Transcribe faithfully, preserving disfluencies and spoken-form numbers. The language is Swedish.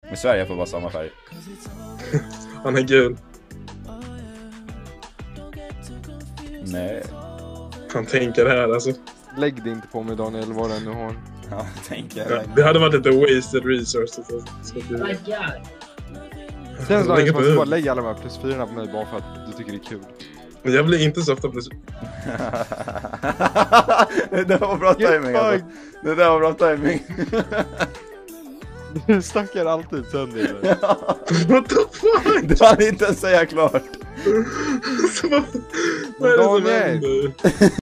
Men Sverige får vara samma färg. Han är gul. Nej. Han tänker det här alltså. Lägg det inte på mig Daniel, vad den nu har. Ja, tänker Ja, jag. det hade varit lite wasted resources. Så, så Oh my god. Känns som Lägger att på man ska bara huvud. lägga alla de här plus fyra på mig bara för att du tycker det är kul. Men jag blir inte så ofta plus... Det där var bra timing alltså. Det där var bra timing. Du snackar alltid sönder det. What the fuck? Du hann inte ens säga klart. Så vad, vad är det som Daniel. händer?